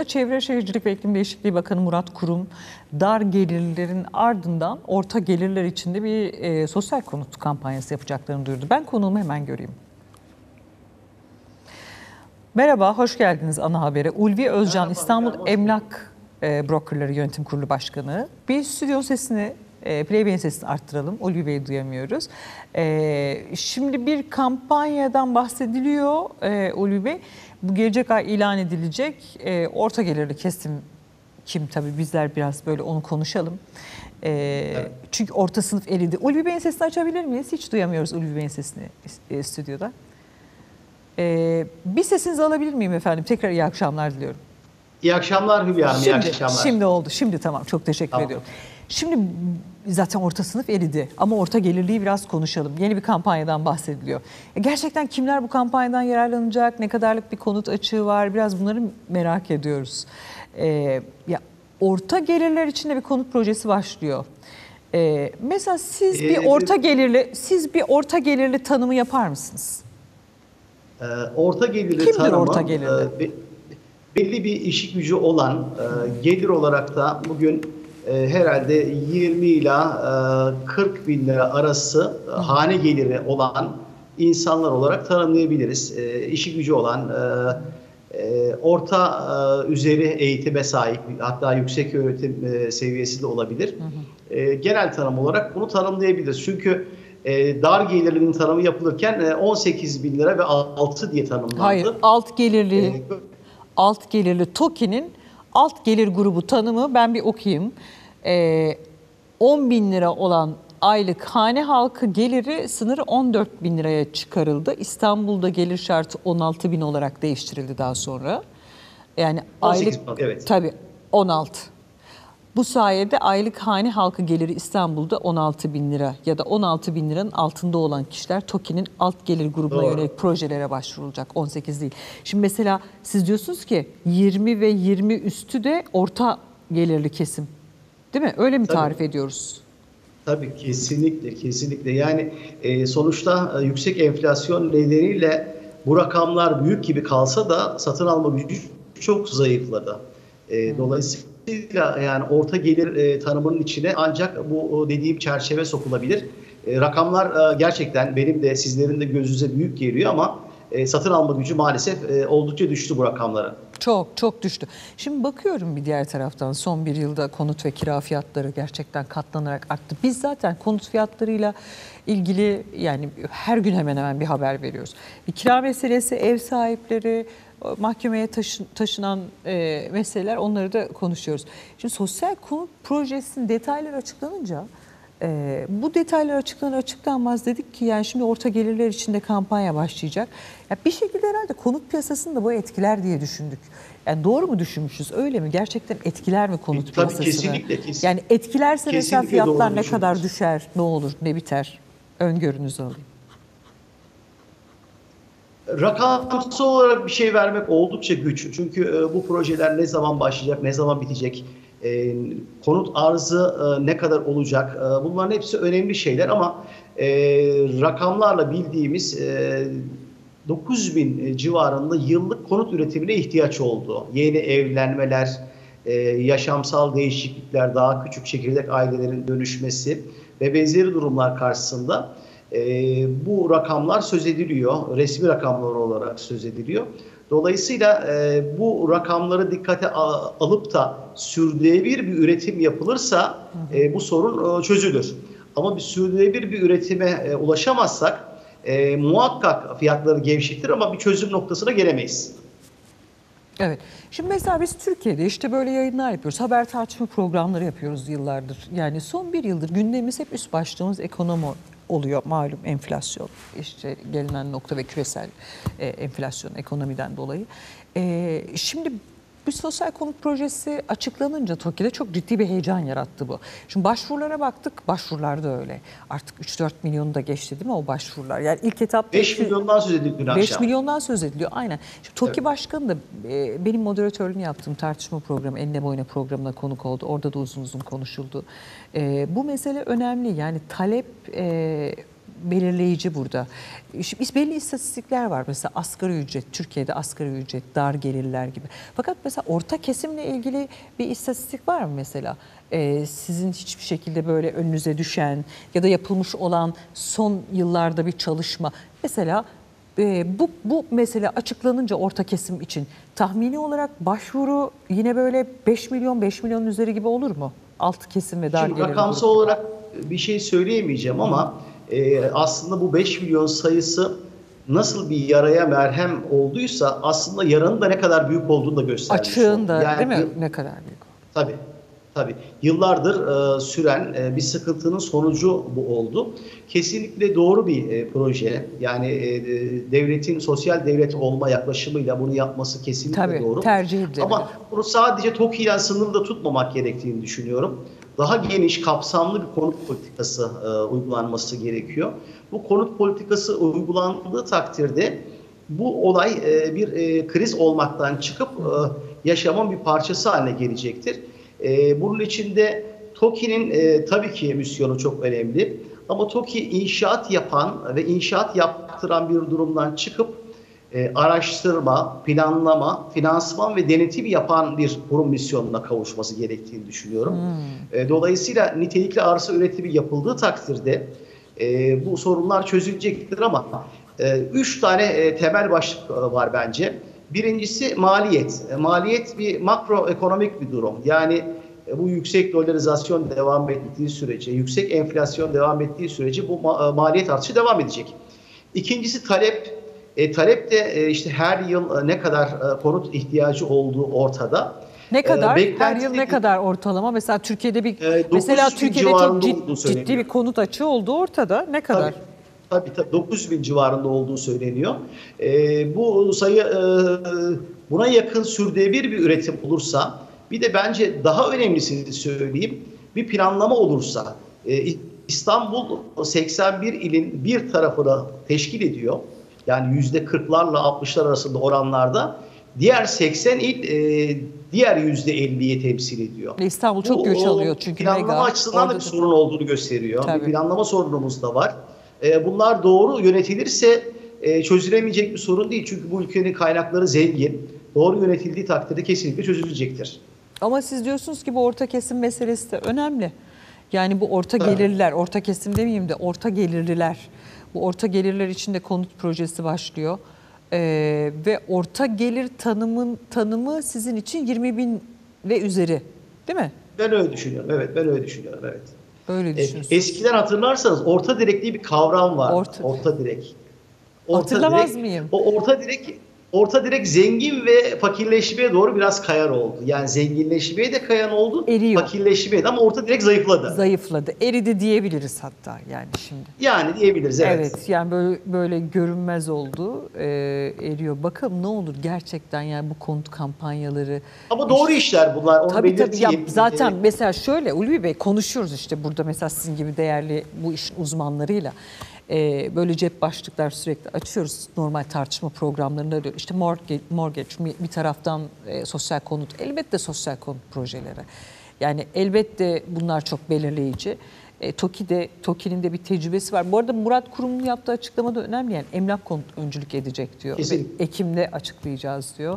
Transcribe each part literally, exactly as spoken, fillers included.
Çevre Şehircilik ve İklim Değişikliği Bakanı Murat Kurum, dar gelirlerin ardından orta gelirler için de bir e, sosyal konut kampanyası yapacaklarını duyurdu. Ben konuğumu hemen göreyim. Merhaba, hoş geldiniz ana habere. Ulvi Özcan, Merhaba, İstanbul merhaba, Emlak e, Brokerları Yönetim Kurulu Başkanı. Bir stüdyo sesini, e, Playbay'in sesini arttıralım. Ulvi Bey'i duyamıyoruz. E, şimdi bir kampanyadan bahsediliyor e, Ulvi Bey. Bu gelecek ay ilan edilecek. E, orta gelirli kesim kim tabii, bizler biraz böyle onu konuşalım. E, evet. Çünkü orta sınıf eridi. Ulvi Bey'in sesini açabilir miyiz? Hiç duyamıyoruz Ulvi Bey'in sesini e, stüdyoda. Ee, bir sesinizi alabilir miyim efendim? Tekrar iyi akşamlar diliyorum. İyi akşamlar Hülya Hanım, iyi akşamlar. Şimdi oldu, şimdi tamam. Çok teşekkür tamam. ediyorum. Şimdi zaten orta sınıf eridi ama orta gelirliği biraz konuşalım. Yeni bir kampanyadan bahsediliyor. Gerçekten kimler bu kampanyadan yararlanacak? Ne kadarlık bir konut açığı var? Biraz bunları merak ediyoruz. Ee, ya orta gelirler için de bir konut projesi başlıyor. Ee, mesela siz bir orta gelirli, siz bir orta gelirli tanımı yapar mısınız? Orta gelirli Kimdir tanımı, orta gelirli? E, belli bir işi gücü olan, e, gelir olarak da bugün e, herhalde yirmi ila kırk bin lira arası e, hane geliri olan insanlar olarak tanımlayabiliriz. E, işi gücü olan, e, e, orta e, üzeri eğitime sahip, hatta yüksek öğretim e, seviyesi de olabilir. Hı hı. E, genel tanım olarak bunu tanımlayabiliriz. Çünkü E, dar gelirlinin tanımı yapılırken e, on sekiz bin lira ve altı diye tanımlandı. Hayır, alt gelirli, ee, alt gelirli TOKİ'nin alt gelir grubu tanımı ben bir okuyayım. E, on bin lira olan aylık hane halkı geliri sınırı on dört bin liraya çıkarıldı. İstanbul'da gelir şartı on altı bin olarak değiştirildi daha sonra. Yani aylık, evet. Tabii on altı. Bu sayede aylık hane halkı geliri İstanbul'da on altı bin lira ya da on altı bin liranın altında olan kişiler TOKİ'nin alt gelir grubuna Doğru. yönelik projelere başvurulacak. on sekiz değil. Şimdi mesela siz diyorsunuz ki yirmi ve yirmi üstü de orta gelirli kesim. Değil mi? Öyle mi Tabii. tarif ediyoruz? Tabii kesinlikle kesinlikle. Yani e, sonuçta e, yüksek enflasyon nedeniyle bu rakamlar büyük gibi kalsa da satın alma gücü çok zayıfladı. E, hmm. Dolayısıyla yani orta gelir e, tanımının içine ancak bu dediğim çerçeve sokulabilir. E, rakamlar e, gerçekten benim de sizlerin de gözünüze büyük geliyor ama e, satın alma gücü maalesef e, oldukça düştü bu rakamlara. Çok çok düştü. Şimdi bakıyorum bir diğer taraftan son bir yılda konut ve kira fiyatları gerçekten katlanarak arttı. Biz zaten konut fiyatlarıyla ilgili yani her gün hemen hemen bir haber veriyoruz. Bir kira meselesi, ev sahipleri, mahkemeye taşı, taşınan e, meseleler, onları da konuşuyoruz. Şimdi sosyal konut projesinin detayları açıklanınca e, bu detaylar açıklanır açıklanmaz dedik ki yani şimdi orta gelirler için de kampanya başlayacak. Ya bir şekilde herhalde konut piyasasını da bu etkiler diye düşündük. Yani doğru mu düşünmüşüz? Öyle mi? Gerçekten etkiler mi konut Tabii piyasasını? Kesinlikle, kesinlikle. Yani etkilerse mesela fiyatlar ne kadar düşünürüz. düşer, ne olur, ne biter? Öngörünüzü alayım. Rakamsal olarak bir şey vermek oldukça güç. Çünkü e, bu projeler ne zaman başlayacak, ne zaman bitecek, e, konut arzı e, ne kadar olacak, e, bunların hepsi önemli şeyler ama e, rakamlarla bildiğimiz e, dokuz bin civarında yıllık konut üretimine ihtiyaç oldu. Yeni evlenmeler, e, yaşamsal değişiklikler, daha küçük çekirdek ailelerin dönüşmesi ve benzeri durumlar karşısında E, bu rakamlar söz ediliyor, resmi rakamlar olarak söz ediliyor. Dolayısıyla e, bu rakamları dikkate a, alıp da sürdürülebilir bir üretim yapılırsa e, bu sorun e, çözülür. Ama bir sürdürülebilir bir üretime e, ulaşamazsak e, muhakkak fiyatları gevşetir ama bir çözüm noktasına gelemeyiz. Evet. Şimdi mesela biz Türkiye'de işte böyle yayınlar yapıyoruz. Haber tartışma programları yapıyoruz yıllardır. Yani son bir yıldır gündemimiz hep üst başlığımız ekonomi oluyor, malum enflasyon, işte gelinen nokta ve küresel e, enflasyon ekonomiden dolayı. E, şimdi bir sosyal konut projesi açıklanınca TOKİ'de çok ciddi bir heyecan yarattı bu. Şimdi başvurulara baktık, başvurular da öyle. Artık üç dört milyonu da geçti değil mi o başvurular? Yani ilk etapta beş milyondan söz ediliyor dün akşam. beş milyondan söz ediliyor aynen. Şimdi TOKİ evet. Başkanı da e, benim moderatörlüğünü yaptığım tartışma programı, Enine Boyuna programına konuk oldu. Orada da uzun uzun konuşuldu. E, bu mesele önemli. Yani talep e, belirleyici burada. Şimdi biz belli istatistikler var. Mesela asgari ücret, Türkiye'de asgari ücret, dar gelirler gibi. Fakat mesela orta kesimle ilgili bir istatistik var mı mesela? Ee, sizin hiçbir şekilde böyle önünüze düşen ya da yapılmış olan son yıllarda bir çalışma. Mesela e, bu, bu mesele açıklanınca orta kesim için tahmini olarak başvuru yine böyle beş milyon, beş milyonun üzeri gibi olur mu? Alt kesim ve dar Şimdi gelirli rakamsal grup. olarak bir şey söyleyemeyeceğim ama e, aslında bu beş milyon sayısı nasıl bir yaraya merhem olduysa aslında yaranın da ne kadar büyük olduğunu da göstermiş Açığın oldu. da Yani, değil mi? Ne kadar büyük? Tabii. Tabii. Yıllardır e, süren e, bir sıkıntının sonucu bu oldu. Kesinlikle doğru bir e, proje. Yani e, devletin sosyal devlet olma yaklaşımıyla bunu yapması kesinlikle Tabii, doğru. tercih edilebilir. Ama bunu sadece TOKİ ile sınırlı da tutmamak gerektiğini düşünüyorum. Daha geniş, kapsamlı bir konut politikası e, uygulanması gerekiyor. Bu konut politikası uygulandığı takdirde bu olay e, bir e, kriz olmaktan çıkıp e, yaşamın bir parçası haline gelecektir. E, bunun içinde TOKİ'nin e, tabii ki misyonu çok önemli. Ama TOKİ inşaat yapan ve inşaat yaptıran bir durumdan çıkıp e, araştırma, planlama, finansman ve denetim yapan bir kurum misyonuna kavuşması gerektiğini düşünüyorum. Hmm. E, dolayısıyla nitelikli arsa üretimi yapıldığı takdirde e, bu sorunlar çözülecektir ama e, üç tane e, temel başlık var bence. Birincisi maliyet. Maliyet bir makroekonomik bir durum. Yani bu yüksek dolarizasyon devam ettiği sürece, yüksek enflasyon devam ettiği sürece bu maliyet artışı devam edecek. İkincisi talep. E, talep de e, işte her yıl ne kadar e, konut ihtiyacı olduğu ortada. Ne kadar? E, her yıl ne kadar ortalama? Mesela Türkiye'de bir e, mesela Türkiye'de çok ciddi, ciddi bir konut açığı olduğu ortada. Ne kadar? Tabii. Tabii tabii dokuz bin civarında olduğu söyleniyor. E, bu sayı e, buna yakın sürdürülebilir bir üretim olursa, bir de bence daha önemlisini söyleyeyim, bir planlama olursa, e, İstanbul seksen bir ilin bir tarafını teşkil ediyor. Yani yüzde kırklarla altmışlar arasında oranlarda. Diğer seksen il e, diğer yüzde elliyi temsil ediyor. İstanbul çok bu, göç alıyor çünkü planlama mega. açısından da bir sorun olduğunu gösteriyor. Tabii. Bir planlama sorunumuz da var. Bunlar doğru yönetilirse çözülemeyecek bir sorun değil. Çünkü bu ülkenin kaynakları zengin. Doğru yönetildiği takdirde kesinlikle çözülecektir. Ama siz diyorsunuz ki bu orta kesim meselesi de önemli. Yani bu orta Tabii. gelirliler, orta kesim demeyeyim de orta gelirliler. Bu orta gelirler için de konut projesi başlıyor. Ee, ve orta gelir tanımın tanımı sizin için yirmi bin ve üzeri, değil mi? Ben öyle düşünüyorum. Evet, ben öyle düşünüyorum. Evet. Öyle düşünüyorsunuz. Eskiden hatırlarsanız orta direk diye bir kavram var. Orta, orta direk. Orta Hatırlamaz direk, mıyım? O orta direk orta direk zengin ve fakirleşmeye doğru biraz kayar oldu. Yani zenginleşmeye de kayan oldu, Eriyor. fakirleşmeye de, ama orta direk zayıfladı. Zayıfladı. Eridi diyebiliriz hatta yani şimdi. Yani diyebiliriz, evet. Evet, yani böyle böyle görünmez oldu, e, eriyor. Bakalım ne olur gerçekten yani bu konut kampanyaları. Ama doğru iş, işler bunlar, onu tabii, belirteyim. tabii. Ya zaten mesela şöyle Ulvi Bey, konuşuyoruz işte burada mesela sizin gibi değerli bu işin uzmanlarıyla. Ee, böyle cep başlıklar sürekli açıyoruz, normal tartışma programlarında diyor. İşte mortgage, mortgage bir taraftan e, sosyal konut, elbette sosyal konut projeleri. Yani elbette bunlar çok belirleyici. E, TOKİ'de, TOKİ'nin de bir tecrübesi var. Bu arada Murat Kurum'un yaptığı açıklama da önemli. Yani emlak konut öncülük edecek diyor. Kesinlikle. Ekim'de açıklayacağız diyor.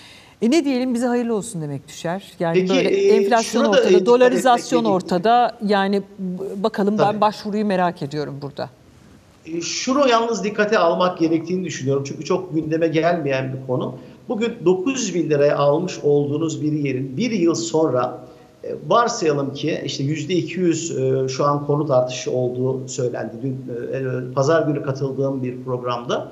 E ne diyelim, bize hayırlı olsun demek düşer. Yani Peki, böyle e, enflasyon ortada, ortada, dolarizasyon etmek ortada. Yani bakalım, Tabii. ben başvuruyu merak ediyorum burada. Şunu yalnız dikkate almak gerektiğini düşünüyorum. Çünkü çok gündeme gelmeyen bir konu. Bugün dokuz bin liraya almış olduğunuz bir yerin bir yıl sonra varsayalım ki işte yüzde iki yüz şu an konut artışı olduğu söylendi. Dün pazar günü katıldığım bir programda.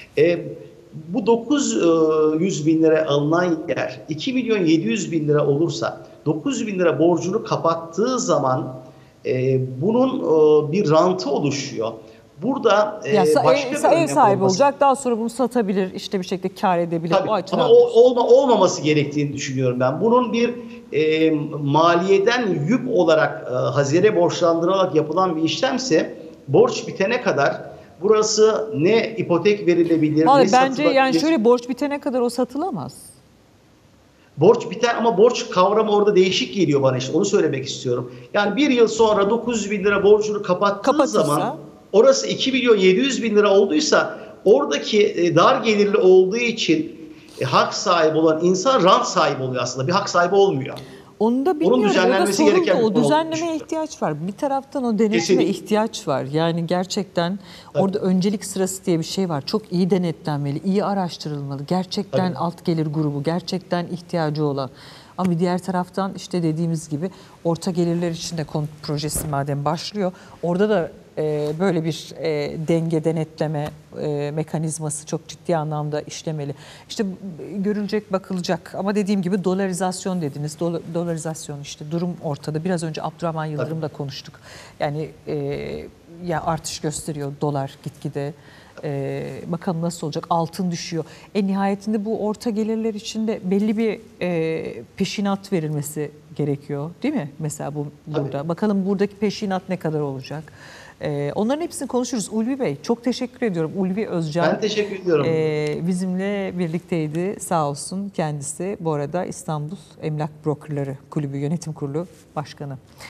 Bu dokuz yüz bin lira alınan yer iki milyon yedi yüz bin lira olursa, dokuz bin lira borcunu kapattığı zaman bunun bir rantı oluşuyor. Burada ya, e, başka ev, bir ev sahibi olması. olacak, daha sonra bunu satabilir, işte bir şekilde kar edebilir. Tabii, o açıdan. ama o, olma, olmaması gerektiğini düşünüyorum ben. Bunun bir e, maliyeden yük olarak e, hazine borçlandırarak yapılan bir işlemse, borç bitene kadar burası ne ipotek verilebilir, Vallahi ne bence satılabilir. yani şöyle, borç bitene kadar o satılamaz. Borç biter ama borç kavramı orada değişik geliyor bana, işte onu söylemek istiyorum. Yani bir yıl sonra dokuz yüz bin lira borcunu kapattığı Kapatırsa, zaman orası iki milyon yedi yüz bin lira olduysa oradaki e, dar gelirli olduğu için e, hak sahibi olan insan rant sahibi oluyor aslında. Bir hak sahibi olmuyor. Onu da bilmiyorum. düzenlenmesi o da sorun gereken da, bir o konu düzenlemeye olmuş. ihtiyaç var. Bir taraftan o denetime Kesinlikle. ihtiyaç var. Yani gerçekten Tabii. orada öncelik sırası diye bir şey var. Çok iyi denetlenmeli, iyi araştırılmalı. Gerçekten Tabii. alt gelir grubu, gerçekten ihtiyacı olan. Ama bir diğer taraftan işte dediğimiz gibi orta gelirler için de konut projesi madem başlıyor. Orada da e, böyle bir e, denge denetleme e, mekanizması çok ciddi anlamda işlemeli. İşte e, görülecek, bakılacak ama dediğim gibi dolarizasyon dediniz. Dola, dolarizasyon işte durum ortada. Biraz önce Abdurrahman Yıldırım'la konuştuk. Yani e, ya artış gösteriyor dolar gitgide. Ee, bakalım nasıl olacak, altın düşüyor. En nihayetinde bu orta gelirler için de belli bir e, peşinat verilmesi gerekiyor değil mi? Mesela bu burada. Tabii. Bakalım buradaki peşinat ne kadar olacak? Ee, onların hepsini konuşuruz. Ulvi Bey çok teşekkür ediyorum. Ulvi Özcan Ben teşekkür ediyorum. e, bizimle birlikteydi sağ olsun kendisi. Bu arada İstanbul Emlak Brokerları Kulübü Yönetim Kurulu Başkanı.